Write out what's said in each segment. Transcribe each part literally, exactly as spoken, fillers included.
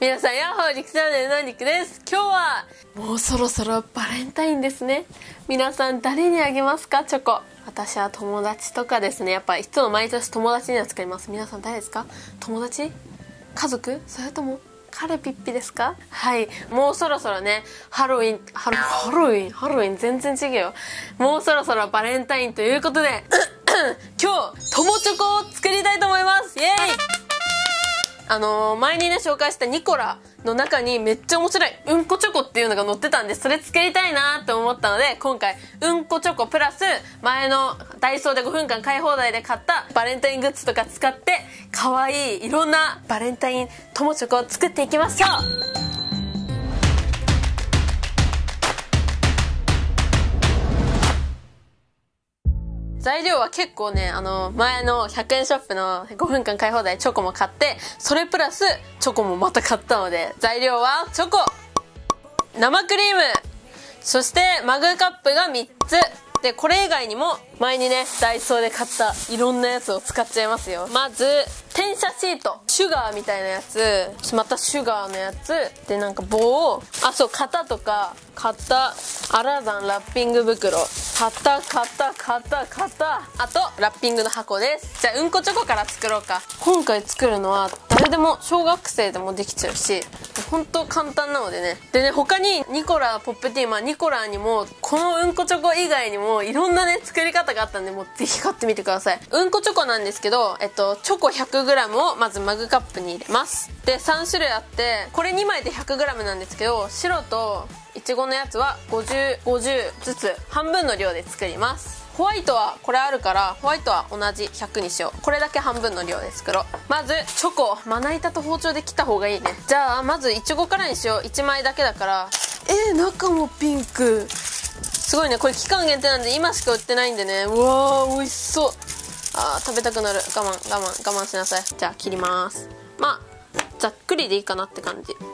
皆さん、ヤッホー、リクチャンネルのリクです。今日はもうそろそろバレンタインですね。皆さん誰にあげますか、チョコ。私は友達とかですね。やっぱいつも毎年友達には作ります。皆さん誰ですか？友達？家族？それとも彼ピッピですか？はい、もうそろそろね、ハロウィンハロハロウィンハロウィン全然違うよ。もうそろそろバレンタインということで今日友チョコを作りたいと思います。イエーイ。あのー、前にね紹介したニコラの中にめっちゃ面白いうんこチョコっていうのが載ってたんで、それ作りたいなって思ったので、今回うんこチョコプラス前のダイソーでごふんかん買い放題で買ったバレンタイングッズとか使って可愛いいろんなバレンタイン友チョコを作っていきましょう。材料は結構ね、あの前のひゃくえんショップのごふんかん買い放題チョコも買って、それプラスチョコもまた買ったので、材料はチョコ、生クリーム、そしてマグカップがみっつで、これ以外にも前にねダイソーで買ったいろんなやつを使っちゃいますよ。まず転写シート、シュガーみたいなやつ、またシュガーのやつで、なんか棒を、あ、そう、型とか型、アラザンラッピング袋、型型型型、あとラッピングの箱です。じゃあうんこチョコから作ろうか。今回作るのは誰でも、小学生でもできちゃうし、本当簡単なのでね。でね、他にニコラポップティー、まあニコラにもこのうんこチョコ以外にもいろんなね作り方があったんで、もうぜひ買ってみてください。うんこチョコなんですけど、えっとチョコ ひゃくグラム をまずマグカップに入れます。でさんしゅるいあって、これにまいで ひゃくグラム なんですけど、白といちごのやつはごじゅう、ごじゅうずつ半分の量で作ります。ホワイトはこれあるから、ホワイトは同じひゃくにしよう。これだけ半分の量で作ろう。まずチョコ、まな板と包丁で切った方がいいね。じゃあまずいちごからにしよう。いちまいだけだから。えー、中もピンク、すごいね。これ期間限定なんで今しか売ってないんでね。うわー美味しそう。あー食べたくなる。我慢我慢我慢しなさい。じゃあ切ります。まあざっくりでいいかなって感じ。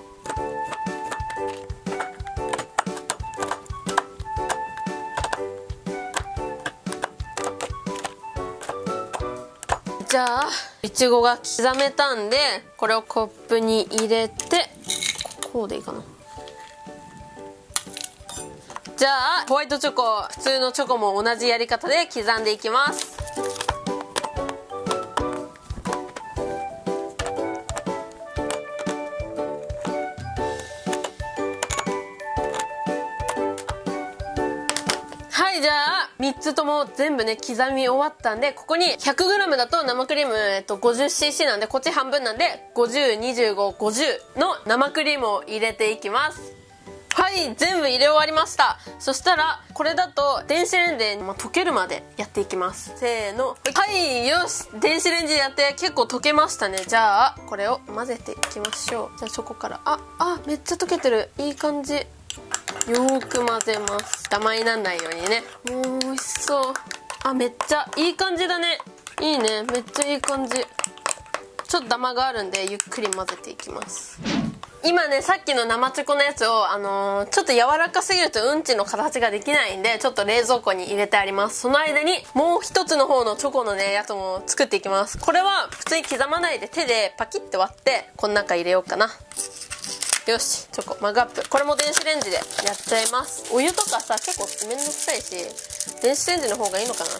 じゃあいちごが刻めたんで、これをコップに入れて、こうでいいかな。じゃあホワイトチョコ、普通のチョコも同じやり方で刻んでいきます。はい、じゃあみっつとも全部ね刻み終わったんで、ここに ひゃくグラム だと生クリーム、えっと ごじゅっシーシー なんで、こっち半分なんでごじゅう、にじゅうご、ごじゅうの生クリームを入れていきます。はい、全部入れ終わりました。そしたらこれだと電子レンジで溶けるまでやっていきます。せーの、はい、よし、電子レンジでやって結構溶けましたね。じゃあこれを混ぜていきましょう。じゃあチョコから、ああめっちゃ溶けてる。いい感じ。よーく混ぜます。ダマになんないようにね。もう美味しそう。あ、めっちゃいい感じだね。いいね、めっちゃいい感じ。ちょっとダマがあるんでゆっくり混ぜていきます。今ねさっきの生チョコのやつを、あのー、ちょっと柔らかすぎるとうんちの形ができないんで、ちょっと冷蔵庫に入れてあります。その間にもう一つの方のチョコのねやつも作っていきます。これは普通に刻まないで手でパキッて割ってこの中入れようかな。よし、チョコマグカップ、これも電子レンジでやっちゃいます。お湯とかさ結構めんどくさいし、電子レンジの方がいいのかな。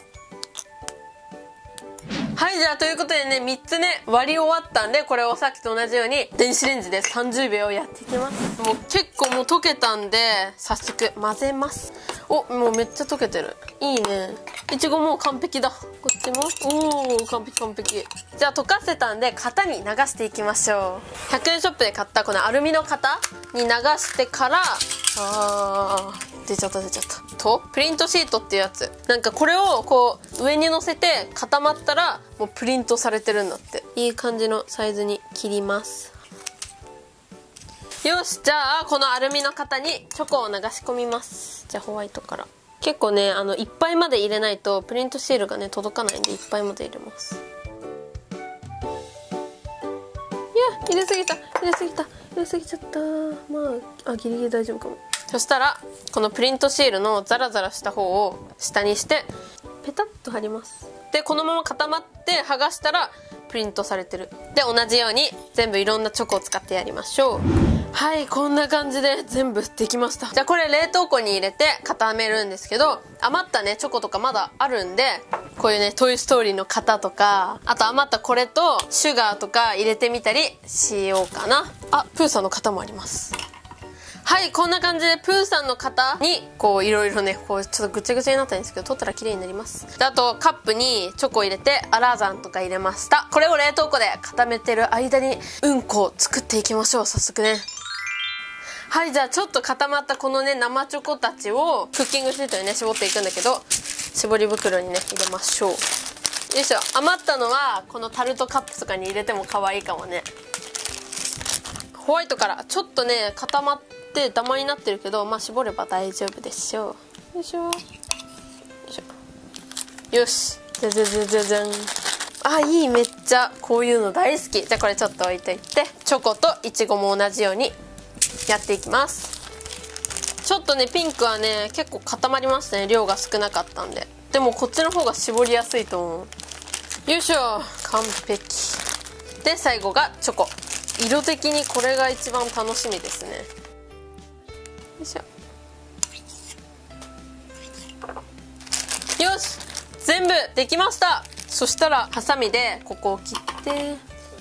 はい、じゃあということでね、みっつね割り終わったんで、これをさっきと同じように電子レンジでさんじゅうびょうやっていきます。もう結構もう溶けたんで早速混ぜます。お、もうめっちゃ溶けてる。いいね。いちごもう完璧だ。こっちもおお完璧完璧。じゃあ溶かせたんで型に流していきましょう。ひゃくえんショップで買ったこのアルミの型に流してから、あー出ちゃった出ちゃったと、プリントシートっていうやつ、なんかこれをこう上に乗せて固まったらもうプリントされてるんだって。いい感じのサイズに切ります。よし、じゃあこのアルミの型にチョコを流し込みます。じゃあホワイトから結構ね、あのいっぱいまで入れないとプリントシールがね届かないんで、いっぱいまで入れます。いや入れすぎた入れすぎた入れすぎちゃった。まああギリギリ大丈夫かも。そしたらこのプリントシールのザラザラした方を下にしてペタッと貼ります。でこのまま固まって剥がしたらププリントされてる。で同じように全部いろんなチョコを使ってやりましょう。はい、こんな感じで全部できました。じゃあこれ冷凍庫に入れて固めるんですけど、余ったねチョコとかまだあるんで、こういうねトイストーリーの型とか、あと余ったこれとシュガーとか入れてみたりしようかな。あ、プーさんの型もあります。はい、こんな感じでプーさんの型にこういろいろね、こうちょっとぐちゃぐちゃになったんですけど、取ったら綺麗になります。であとカップにチョコを入れてアラーザンとか入れました。これを冷凍庫で固めてる間にうんこを作っていきましょう。早速ね。はい、じゃあちょっと固まったこのね生チョコたちをクッキングシートにね絞っていくんだけど、絞り袋にね入れましょう。よいしょ。余ったのはこのタルトカップとかに入れても可愛いかもね。ホワイトからちょっとね固まってダマになってるけど、まあ絞れば大丈夫でしょう。よいしょよいしょ。よし、じゃじゃじゃじゃじゃん。あ、いい、めっちゃこういうの大好き。じゃあこれちょっと置いといて、チョコとイチゴも同じようにやっていきます。ちょっとねピンクはね結構固まりましたね、量が少なかったんで。でもこっちの方が絞りやすいと思う。よいしょ、完璧で最後がチョコ。色的にこれが一番楽しみですね。よいしょ。よし、全部できました。そしたらハサミでここを切って、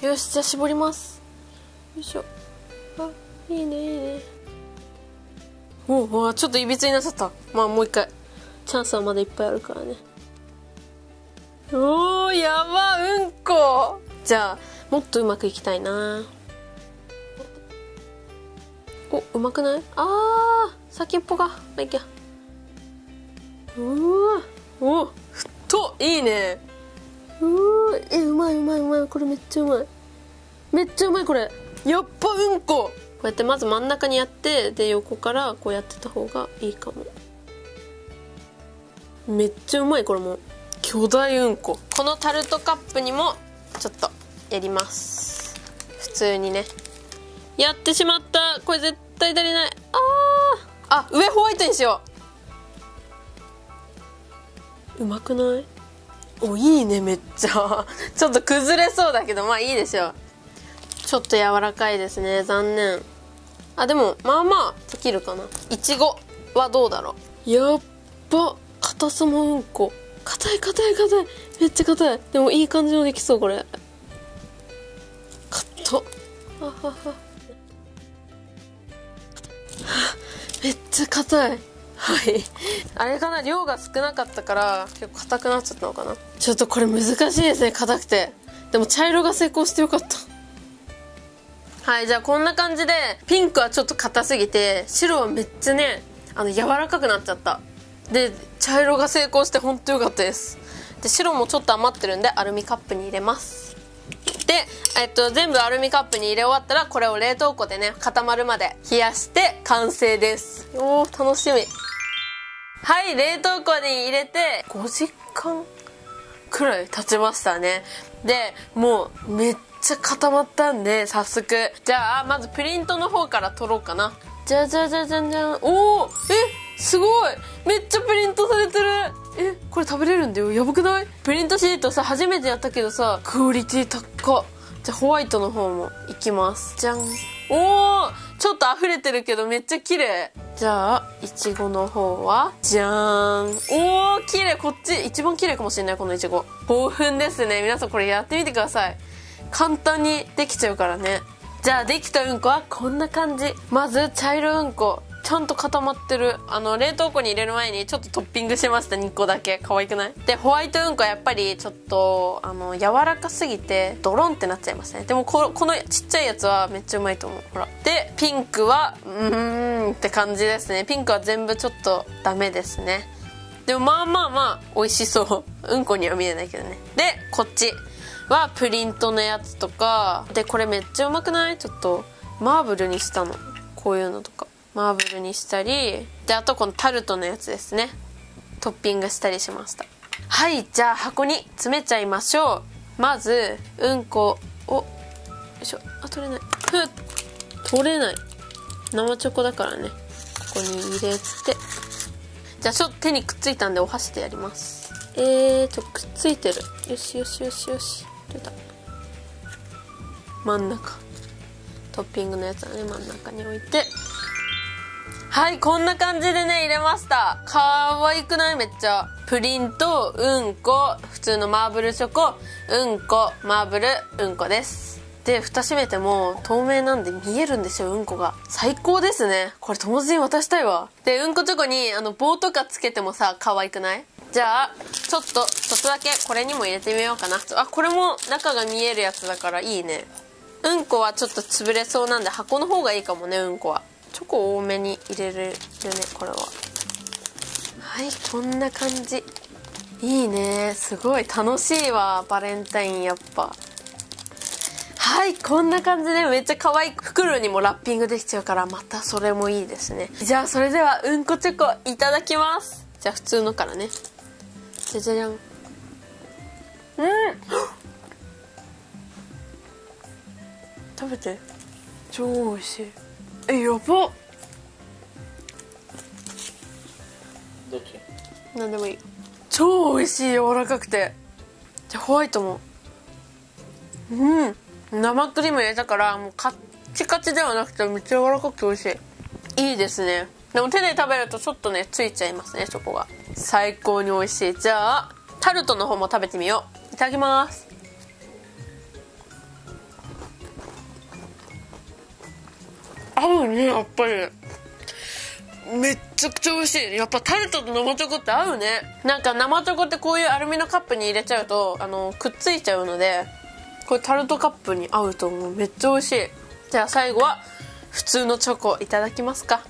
よし、じゃあ絞ります。よいしょ。あ、いいねいいね。おお、わ、ちょっといびつになっちゃった。まあもう一回チャンスはまだいっぱいあるからね。おー、やば、うんこ。じゃあもっとうまくいきたいな。お、うまくない？あー、先っぽが、まあ、いけ。うわ、お、太いいね。うわ、え、うまいうまいうまい。これめっちゃうまい。めっちゃうまいこれ。やっぱうんこ。こうやってまず真ん中にやって、で横からこうやってた方がいいかも。めっちゃうまいこれも。巨大うんこ。このタルトカップにもちょっとやります。普通にね。やってしまった。これ絶対足りない。あー、あ、上ホワイトにしよう。うまくない？お、いいね、めっちゃ。ちょっと崩れそうだけどまあいいでしょう。ちょっと柔らかいですね、残念。あ、でもまあまあできるかな。いちごはどうだろう。やっば、硬さもうんこ。硬い硬い硬い、めっちゃ硬い。でもいい感じのできそうこれ。硬っ。ははは。めっちゃ硬い。はい。あれかな、量が少なかったから結構硬くなっちゃったのかな。ちょっとこれ難しいですね、硬くて。でも茶色が成功してよかった。はい、じゃあこんな感じでピンクはちょっと硬すぎて、白はめっちゃねあの柔らかくなっちゃった。で茶色が成功してほんとよかったです。で白もちょっと余ってるんでアルミカップに入れます。で、えっと、全部アルミカップに入れ終わったらこれを冷凍庫でね固まるまで冷やして完成です。おー、楽しみ。はい、冷凍庫に入れてごじかんくらい経ちましたね。でもうめっちゃ固まったんで早速、じゃあまずプリントの方から取ろうかな。じゃじゃじゃじゃじゃん。おお、え、すごい、めっちゃプリントされてる。え、これ食べれるんだよ。やばくない？プリントシートさ初めてやったけどさクオリティ高っ。じゃあホワイトの方もいきます。じゃん。おお、ちょっと溢れてるけどめっちゃ綺麗。じゃあいちごの方はじゃーん。おー、綺麗。こっち一番綺麗かもしれない、このいちご。興奮ですね。皆さんこれやってみてください。簡単にできちゃうからね。じゃあできたうんこはこんな感じ。まず茶色うんこちゃんと固まってる。あの冷凍庫に入れる前にちょっとトッピングしました。にこだけ。可愛くない？でホワイトうんこはやっぱりちょっとあの柔らかすぎてドロンってなっちゃいますね。でもここのちっちゃいやつはめっちゃうまいと思う。ほら。でピンクはうーんって感じですね。ピンクは全部ちょっとダメですね。でもまあまあまあ美味しそう。うんこには見えないけどね。でこっちはプリントのやつとかで、これめっちゃうまくない？ちょっとマーブルにしたの。こういうのとかマーブルにしたりで、あとこのタルトのやつですね、トッピングしたりしました。はい、じゃあ箱に詰めちゃいましょう。まずうんこをよいしょ。あ、取れない。ふっ、取れない。生チョコだからね。ここに入れて、じゃあちょっと手にくっついたんでお箸でやります。えーとくっついてる。よしよしよしよし、出た。 真ん中トッピングのやつはね真ん中に置いて、はい、こんな感じでね入れました。可愛くない？めっちゃ。プリンとうんこ、普通のマーブルチョコ、うんこ、マーブル、うんこです。で蓋閉めても透明なんで見えるんですよ、うんこが。最高ですね。これ友達に渡したいわ。でうんこチョコにあの棒とかつけてもさ可愛くない？じゃあちょっとちょっとだけこれにも入れてみようかな。あ、これも中が見えるやつだからいいね。うんこはちょっと潰れそうなんで箱の方がいいかもね。うんこはチョコ多めに入れるよね、これは。はい、こんな感じ。いいね、すごい楽しいわ、バレンタインやっぱ。はい、こんな感じでめっちゃ可愛い。袋にもラッピングできちゃうからまたそれもいいですね。じゃあそれではうんこチョコいただきます。じゃあ普通のからね。じゃじゃじゃん。うん食べて。超美味しい。え、やばっ。どっち？ なんでもいい。超美味しい、柔らかくて。じゃあホワイトも。うん生クリーム入れたからもうカッチカチではなくてめっちゃ柔らかくて美味しい。いいですね。でも手で食べるとちょっとねついちゃいますね、チョコが。最高に美味しい。じゃあタルトの方も食べてみよう。いただきます。合うね、やっぱり。めっちゃくちゃ美味しい。やっぱタルトと生チョコって合うね。なんか生チョコってこういうアルミのカップに入れちゃうとあのくっついちゃうので、これタルトカップに合うと思う。めっちゃ美味しい。じゃあ最後は普通のチョコいただきますか。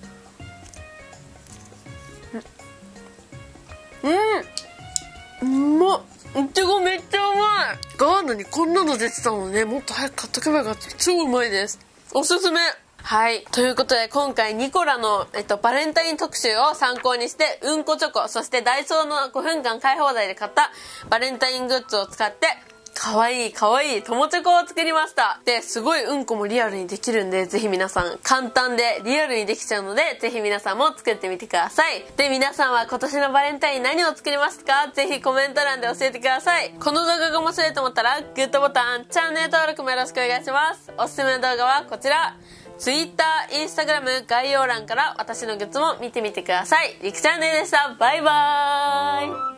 うん、うまっ。いちごめっちゃうまい。ガーナにこんなの出てたのね。もっと早く買っとけばよかった。超うまいです。おすすめ。はい、ということで今回ニコラの、えっと、バレンタイン特集を参考にしてうんこチョコ、そしてダイソーのごふんかん買い放題で買ったバレンタイングッズを使ってかわいいかわいい友チョコを作りました。で、すごいうんこもリアルにできるんで、ぜひ皆さん簡単でリアルにできちゃうので、ぜひ皆さんも作ってみてください。で、皆さんは今年のバレンタイン何を作りますか？ぜひコメント欄で教えてください。この動画が面白いと思ったらグッドボタン、チャンネル登録もよろしくお願いします。おすすめの動画はこちら。Twitter、Instagram 概要欄から私のグッズも見てみてください。りくチャンネルでした。バイバーイ。